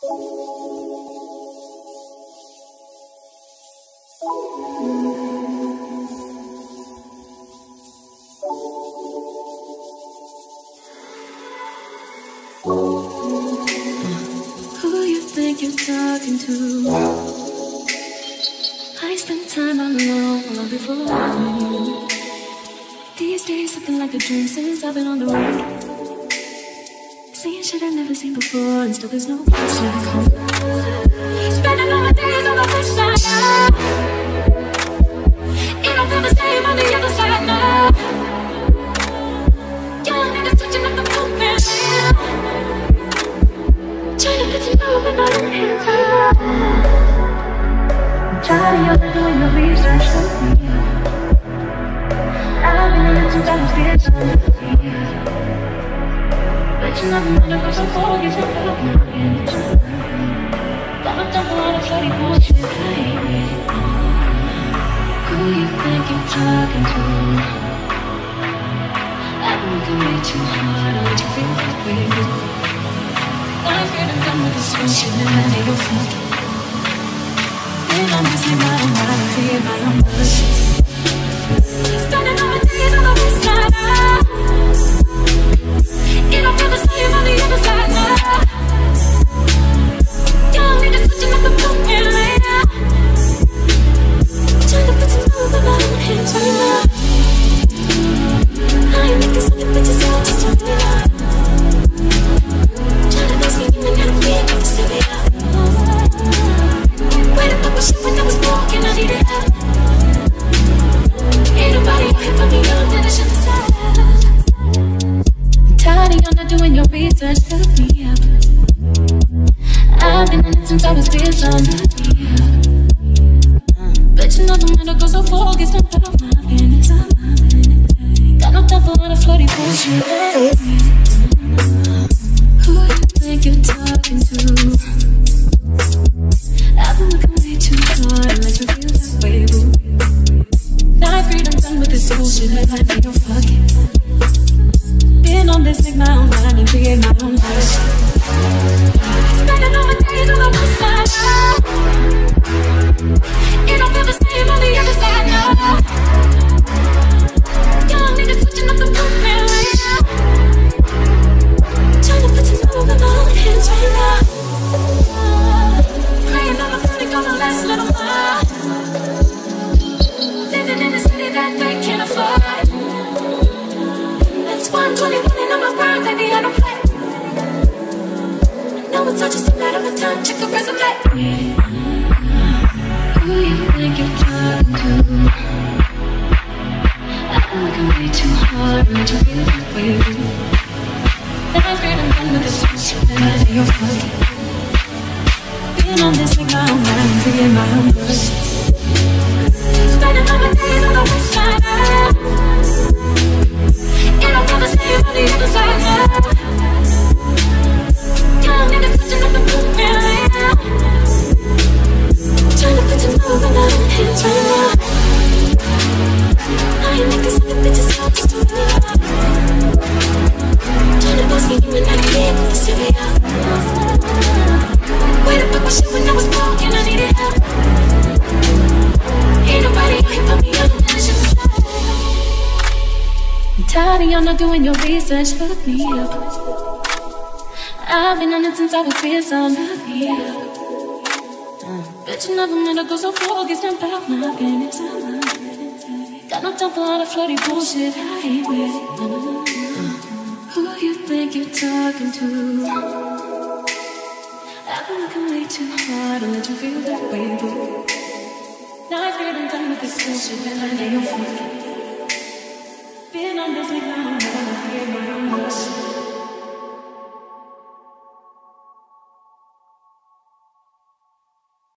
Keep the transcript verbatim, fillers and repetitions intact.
Who you think you're talking to? I spent time alone long before. These days looking like a dream since I've been on the road. Seeing shit I've never seen before, and still there's no place like home. Spending all my days on the west side now. It don't feel the same on the other side now. Young niggas switching up the movement now. Trying to put you know when I'm here. I'm tired of doing the research for me. I've been in it since I was kids on the field. But you never mind, I'm so cold, you feel like I'm in it. Got my tongue on a floaty bullshit, I hate it. Who you think you're talking to? I've been working way too hard, I let you feel that way. I'm afraid I'm done with this bullshit, and I need your fuck. And I'm missing my own mind, I feel my own bullshit. Spending all my days on the west side now. It don't feel the same on the other side now. Young niggas switching up the movement right now. Trying to put some love in my own hands right now. I ain't making something bitches out just to be out. Trying to ask me you and I'm being able to set me up. Wait up, I was shit when I was broken, I needed help. Ain't nobody out here put me on, then I should've said. I'm tired of y'all not doing your research, look me up. I've been in it since I was kids, so look me up. But you know the man that goes so focused on how my business, I'm my business. Got no time for all the floaty bullshit. Who you think you're talking to? I've been looking way too hard, and let's reveal that way, boo. Now I'm freed, I'm done with this bullshit, and I need your fucking. Been on this, make my own mind and create my own life. Spending all my days on the west side now. It don't feel the same on the other side now. Young niggas switching up the movement right now. Trying to put some love in my own hands right now. Praying that I'm only gonna last a little while. Living in a city that they can't afford. That's why I'm twenty-one and on my grind, baby, I don't play. I know it's all just a matter of time, check the resume. Who you think you're talking to? I've been working way too hard, and let you feel that way. Then I'm afraid I'm done with this shit, and I know you're fucking. Been on this, make my own mind, and create my own bullshit. Spending all my days on the west side now. It don't feel the same on the other side now. Young niggas switching up the movement right now. Trying to put some love in my own hands right now. I ain't making something bitches out just to be out. Trying to boss me you and I be able to set me up. Wait up, I was shit when I was broken, I needed help. Ain't nobody out here put me up, and I should've said. I'm tired of y'all not doing your research, look me up. I've been on it since I was kids, so look me up. Bet you never meant to go so focused about my business. Got no time for all the floaty bullshit, I hate it. Who you think you're talking to? I've been working way too hard, and let you feel that way, boo. Now I'm afraid I'm done with this bullshit, and I know you're fucking.